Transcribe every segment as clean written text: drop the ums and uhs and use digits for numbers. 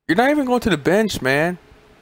You're not even going to the bench, man.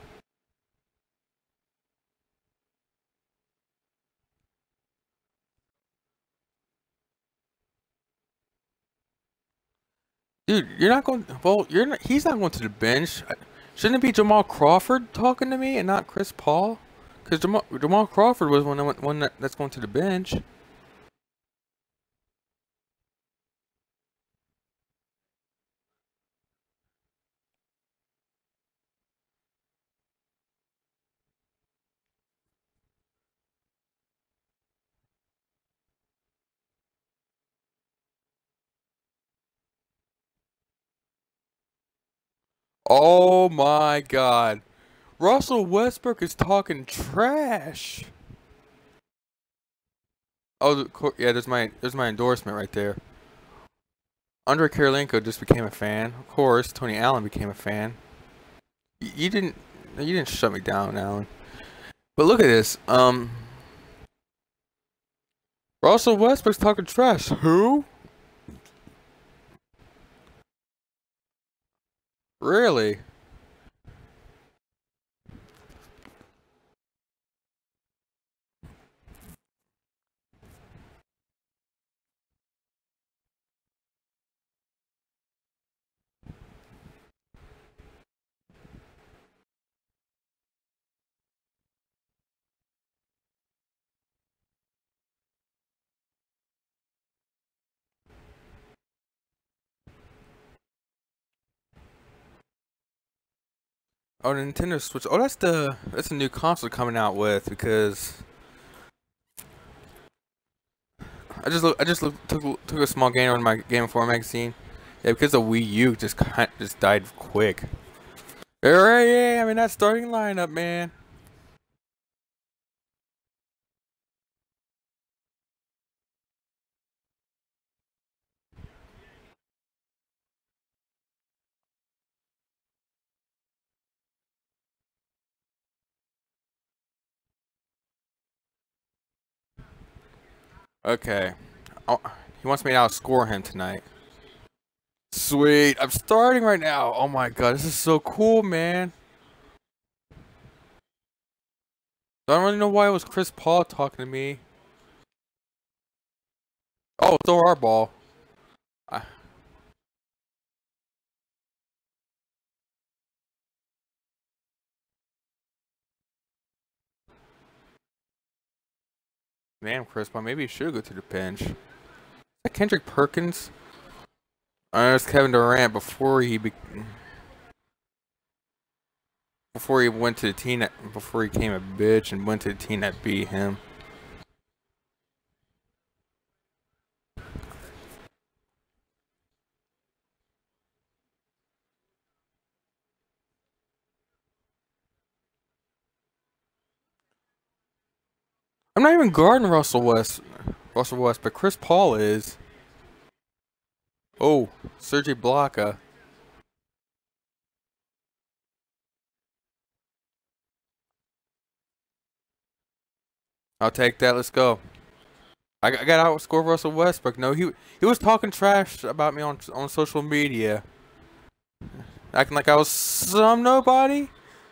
Dude, you're not going. Well, you're not. He's not going to the bench. Shouldn't it be Jamal Crawford talking to me and not Chris Paul? Because Jamal Crawford was one that's going to the bench. Oh my God, Russell Westbrook is talking trash. Oh, yeah. There's my endorsement right there. Andrei Kirilenko just became a fan. Of course, Tony Allen became a fan. You didn't. You didn't shut me down, Allen. But look at this. Russell Westbrook's talking trash. Who? Really? Oh, the Nintendo Switch. Oh, that's a new console coming out with because took a small gainer on my Game Informer magazine. Yeah, because the Wii U just died quick. Alright, yeah, I mean that starting lineup, man. Okay. Oh, he wants me to outscore him tonight. Sweet. I'm starting right now. Oh my god, this is so cool, man. I don't really know why it was Chris Paul talking to me. Oh, throw our ball. I, man, Chris Paul. Maybe he should go to the bench. Is that Kendrick Perkins? It's Kevin Durant before he went to the team before he became a bitch and went to the team that beat him. I'm not even guarding Russell West, but Chris Paul is. Oh, Serge Ibaka. I'll take that. Let's go. I got to outscore Russell Westbrook. No, he was talking trash about me on social media, acting like I was some nobody.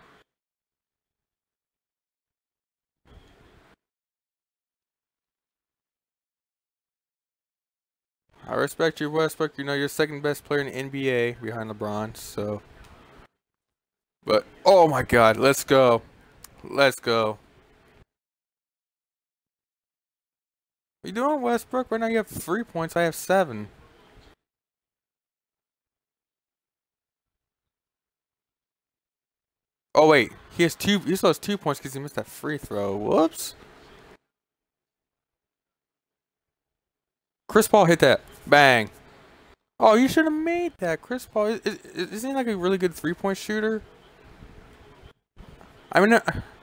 I respect you, Westbrook. You know you're second best player in the NBA behind LeBron. So, but oh my God, let's go, let's go. You doing, Westbrook? Right now you have 3 points. I have seven. Oh wait, he has two. He still has 2 points because he missed that free throw. Whoops. Chris Paul hit that. Bang. Oh, you should have made that. Chris Paul isn't he like a really good 3-point shooter? I mean,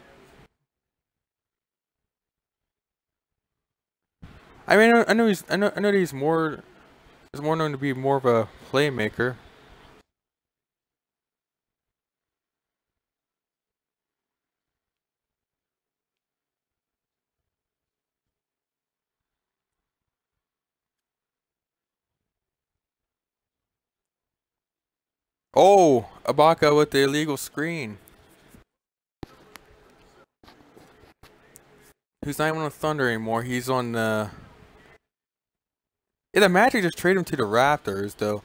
I know that he's more known to be more of a playmaker. Oh, Ibaka with the illegal screen. He's not even on the Thunder anymore. He's on the... Yeah, the Magic just traded him to the Raptors, though.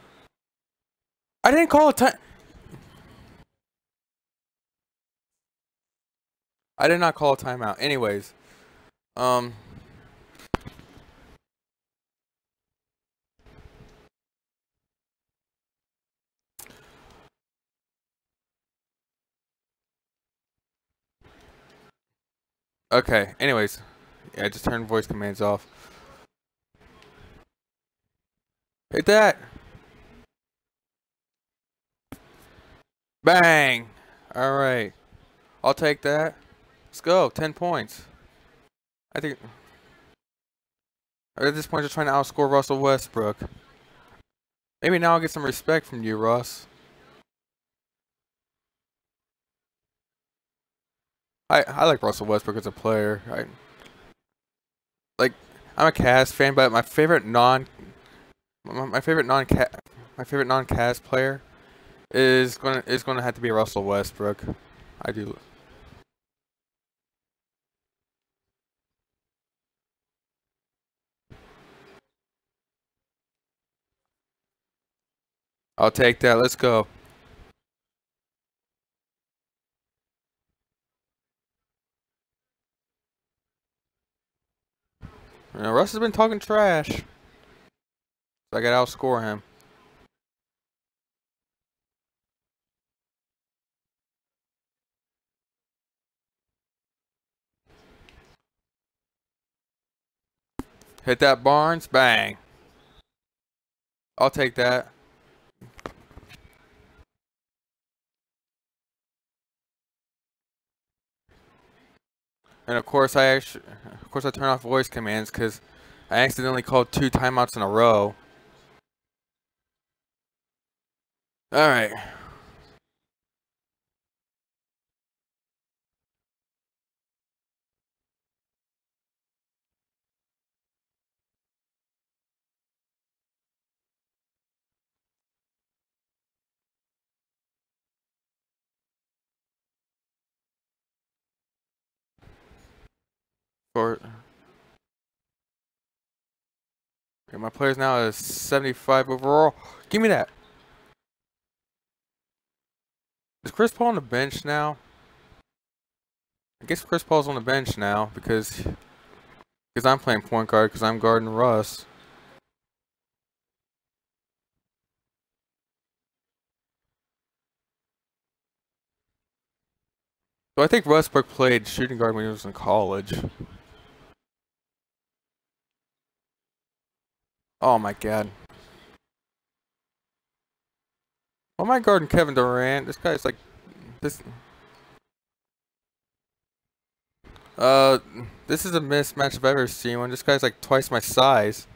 I didn't call a time... I did not call a timeout. Anyways. Okay, anyways. Yeah, just turn voice commands off. Hit that! Bang! Alright. I'll take that. Let's go. 10 points. I think... At this point, just trying to outscore Russell Westbrook. Maybe now I'll get some respect from you, Russ. I like Russell Westbrook as a player. I'm a Cavs fan, but my favorite non-Cavs player is gonna have to be Russell Westbrook. I do. I'll take that. Let's go. You know, Russ has been talking trash. So I gotta outscore him. Hit that Barnes. Bang. I'll take that. And of course I turn off voice commands because I accidentally called 2 timeouts in a row. All right. Okay, my players now is 75 overall. Give me that. Is Chris Paul on the bench now? I guess Chris Paul's on the bench now because I'm playing point guard because I'm guarding Russ. So I think Westbrook played shooting guard when he was in college. Oh my god. Why am I guarding Kevin Durant? This guy's like this. This is a mismatch I've ever seen one. This guy's like twice my size.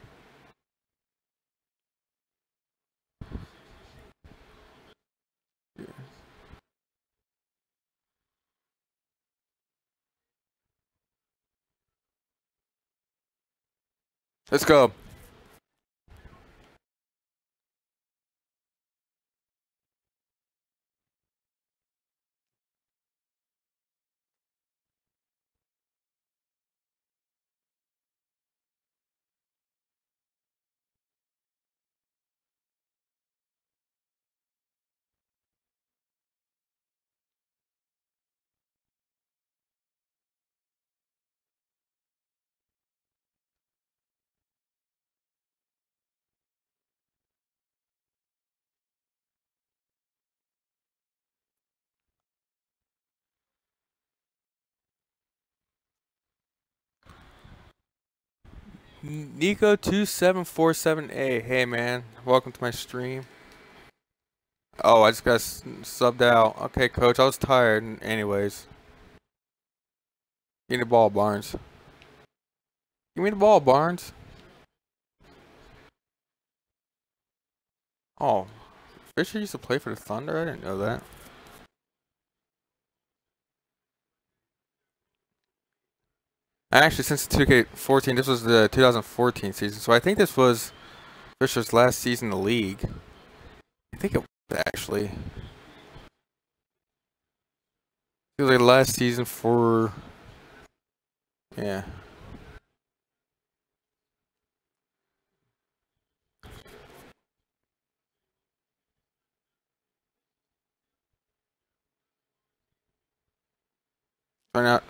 Let's go. Nico2747A. Hey man, welcome to my stream. Oh, I just got subbed out. Okay, coach, I was tired. Anyways, give me the ball, Barnes. Give me the ball, Barnes. Oh, Fisher used to play for the Thunder? I didn't know that. Actually, since 2K14, this was the 2014 season, so I think this was Fisher's last season in the league. I think it Actually, it was like last season for yeah. Trying out.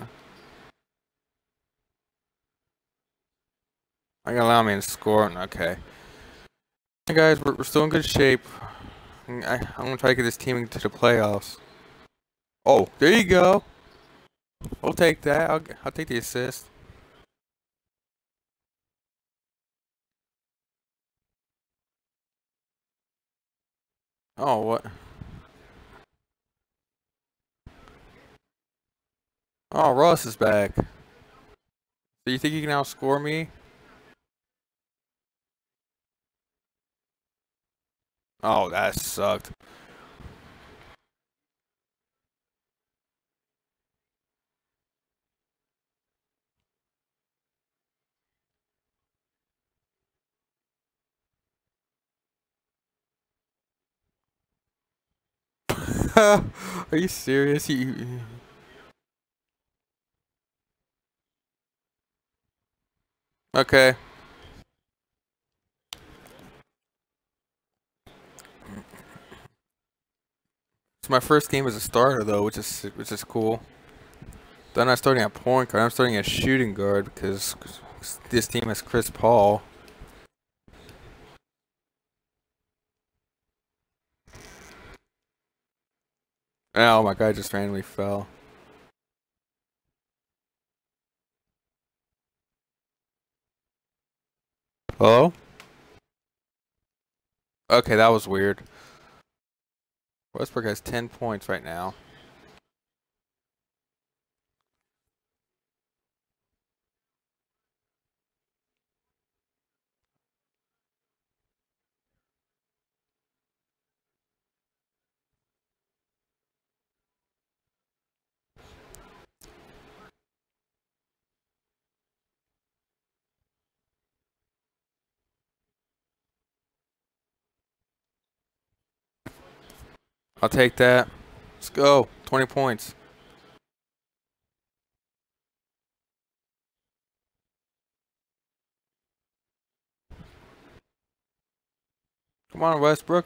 I gonna allow me to score. Okay. Hey guys, we're still in good shape. I'm gonna try to get this team into the playoffs. Oh, there you go. We'll take that. I'll take the assist. Oh, what? Oh, Russ is back. So you think you can outscore me? Oh, that sucked. Are you serious? Okay. It's my first game as a starter though, which is cool. Then I'm not starting at point guard. I'm starting at shooting guard because this team has Chris Paul. Oh, my guy just randomly fell. Hello? Okay, that was weird. Westbrook has 10 points right now. I'll take that. Let's go. 20 points. Come on, Westbrook.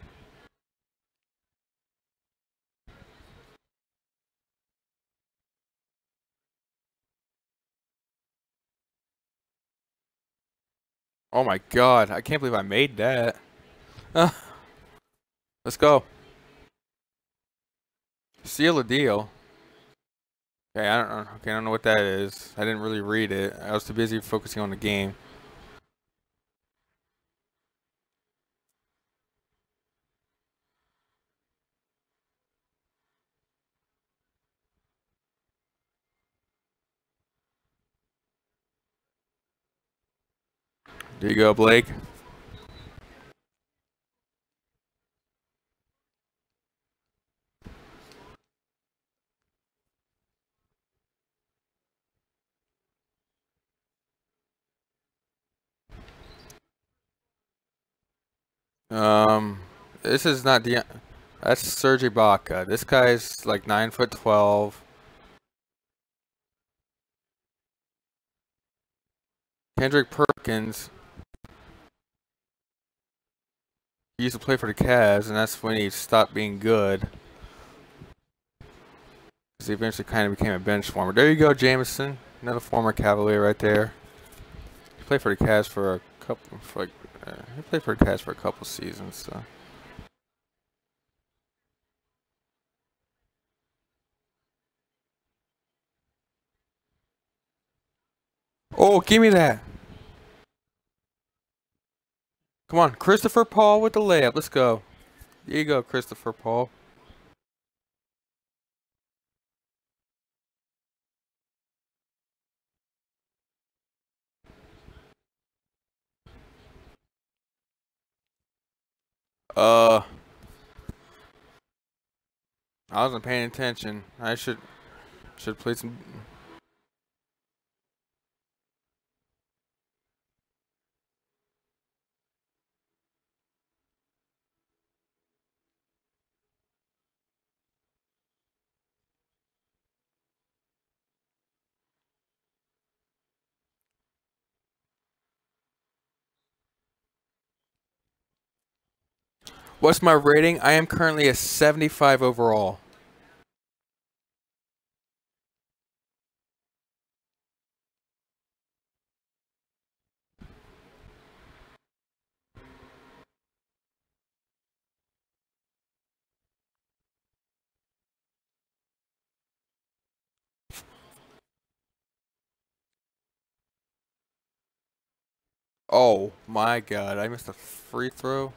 Oh my god, I can't believe I made that. Let's go. Seal a deal. Okay, I don't know. Okay, I don't know what that is. I didn't really read it. I was too busy focusing on the game. There you go, Blake. Um, this is not the. That's Serge Ibaka. This guy's like 9'12". Kendrick Perkins. He used to play for the Cavs, and that's when he stopped being good. Because he eventually kind of became a bench warmer. There you go, Jameson. Another former Cavalier right there. He played for the Cavs for a couple. He played for the Cavs for a couple seasons. So. Oh, give me that. Come on, Christopher Paul with the layup. Let's go. There you go, Christopher Paul. Uh, I wasn't paying attention. I should play some. What's my rating? I am currently a 75 overall. Oh my god, I missed a free throw.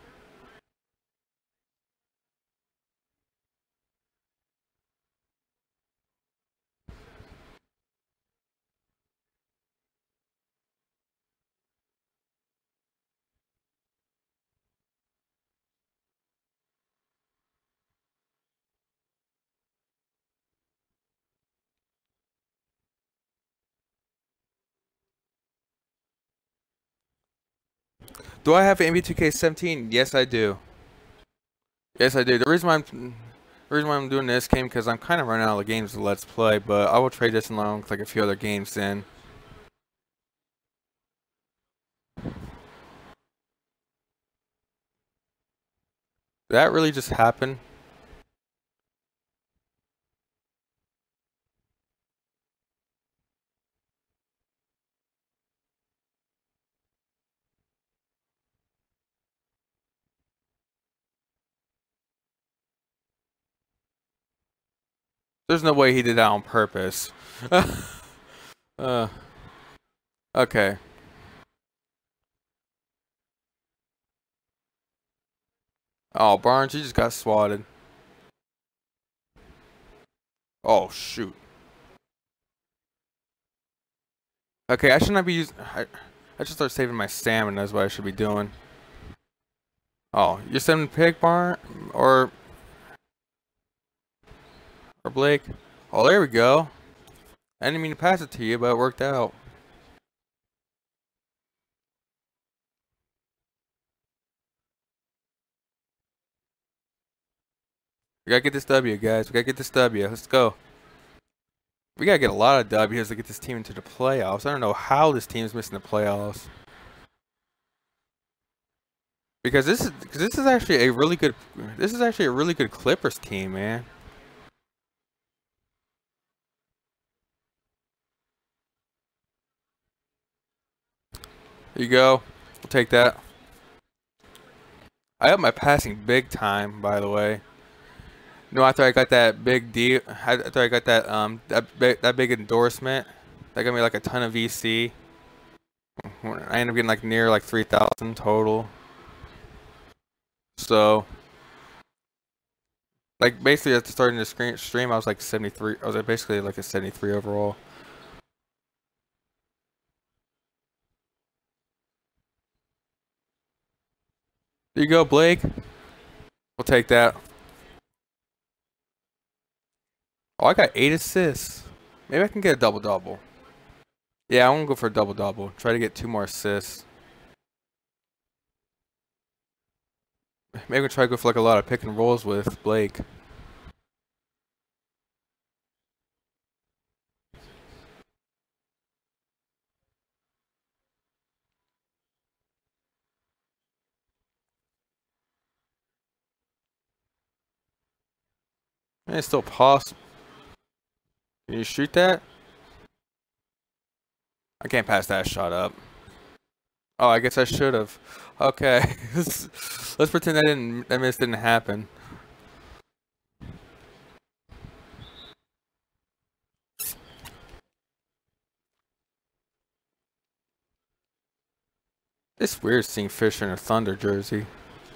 Do I have NBA 2K17? Yes, I do. Yes, I do. The reason why I'm doing this game because I'm kind of running out of games to Let's Play, but I will trade this along with like a few other games then. Did that really just happen? There's no way he did that on purpose. uh, okay. Oh, Barnes, you just got swatted. Oh, shoot. Okay, I should not be using... I should start saving my stamina, that's what I should be doing. Oh, you're sending pick, Barn? Or Blake? Oh, there we go. I didn't mean to pass it to you, but it worked out. We gotta get this W, guys. We gotta get this W. Let's go. We gotta get a lot of W's to get this team into the playoffs. I don't know how this team's missing the playoffs. Because this is actually a really good Clippers team, man. There you go. We'll take that. I up my passing big time, by the way. No, after I got that big deal, after I got that big endorsement, that got me like a ton of VC. I ended up getting like near like 3,000 total. So, like basically at the start of the stream, I was like 73. I was like basically like a 73 overall. There you go, Blake. We'll take that. Oh, I got 8 assists. Maybe I can get a double-double. Yeah, I want to go for a double-double. Try to get 2 more assists. Maybe we try to go for like a lot of pick and rolls with Blake. And it's still possible. Can you shoot that? I can't pass that shot up. Oh, I guess I should have. Okay. Let's pretend that miss didn't happen. It's weird seeing Fisher in a Thunder jersey.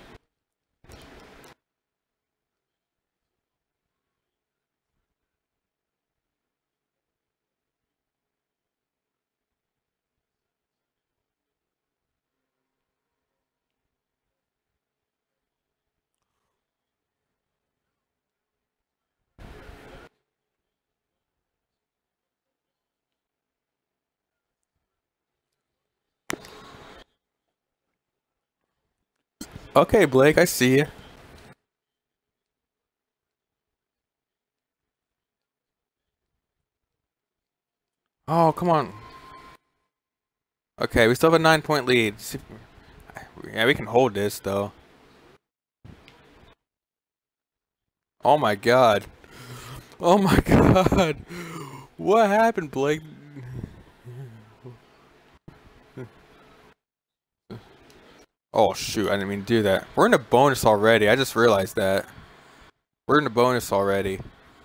Okay, Blake, I see you. Oh, come on. Okay, we still have a 9-point lead. Yeah, we can hold this though. Oh my god. Oh my god. What happened, Blake? Oh shoot, I didn't mean to do that. We're in a bonus already. I just realized that. We're in the bonus already.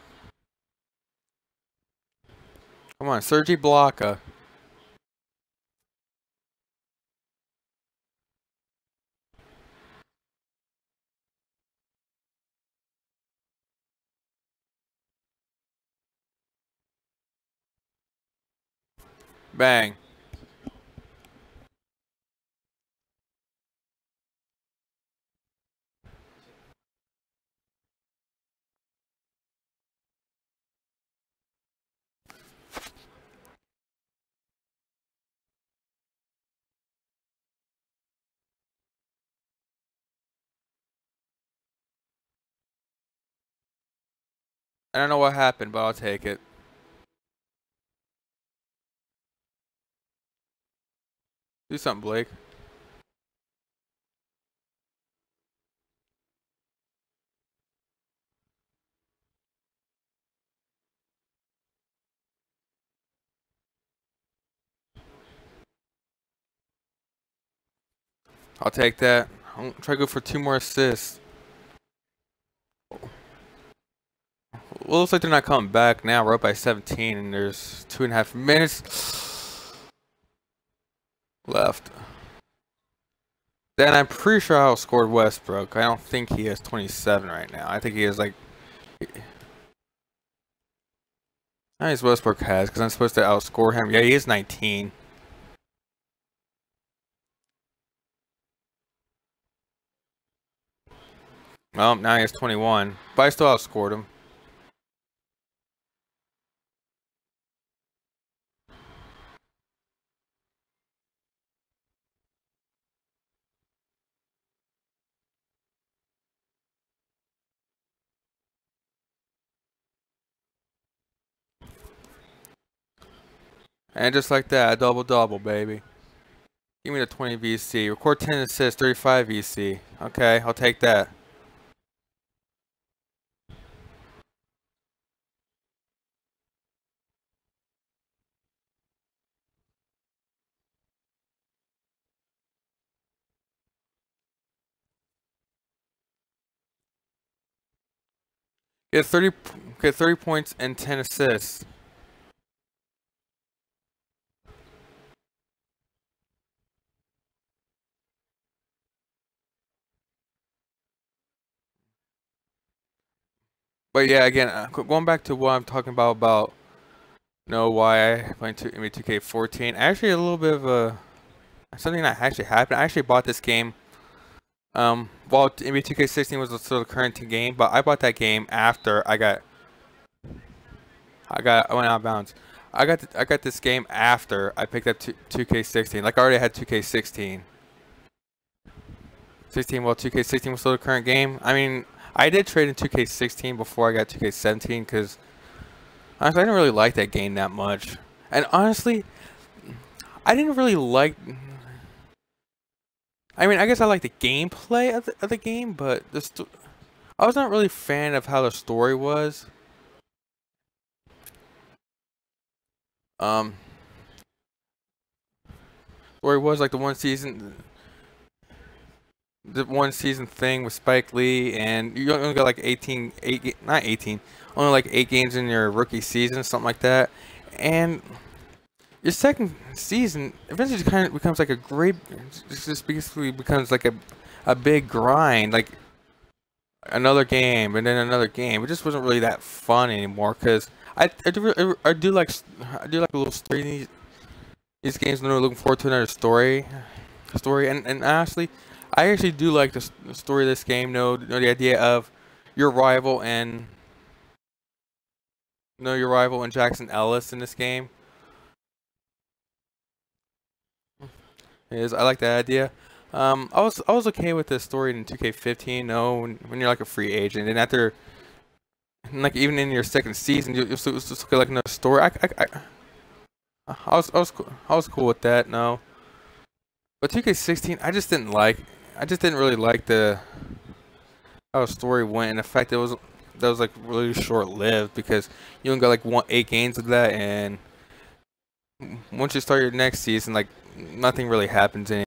Come on, Sergi Blocka. Bang. I don't know what happened, but I'll take it. Do something, Blake. I'll take that. I'm try to go for 2 more assists. Well, looks like they're not coming back now. We're up by 17, and there's 2.5 minutes left. Then I'm pretty sure I outscored Westbrook. I don't think he has 27 right now. I think he has like. How many Westbrook has? Because I'm supposed to outscore him. Yeah, he is 19. Well, now he has 21, but I still outscored him. And just like that, a double-double, baby. Give me the 20 VC. Record 10 assists, 35 VC. Okay, I'll take that. Get 30 points and 10 assists. But yeah, again, going back to what I'm talking about why I played NBA 2K14. Actually, a little bit of a something that actually happened. I actually bought this game. Well, NBA 2K16 was still the current game, but I bought that game after I went out of bounds. I got this game after I picked up 2K16. Like I already had 2K16. 16, well, 2K16 was still the current game. I mean, I did trade in 2K16 before I got 2K17 because honestly, I didn't really like that game that much. And honestly, I didn't really like. I mean, I guess I like the gameplay of the game, but I was not really a fan of how the story was. Um, Story was like the one season thing with Spike Lee, and you only got like 18, only like 8 games in your rookie season, something like that. And your second season eventually just kind of becomes like just basically becomes like a big grind, like another game and then another game. It just wasn't really that fun anymore because I do like a little story in these games. I'm really looking forward to another story, and honestly, I actually do like the story of this game. The idea of your rival and Jackson Ellis in this game. I like that idea. I was okay with the story in 2K15. No, when you're like a free agent, and after, like even in your second season, you just look at like another story. I was cool with that. No, but 2K16, I just didn't really like how the story went, and the fact that it was that was like really short lived because you only got like 8 games of that, and once you start your next season, like nothing really happens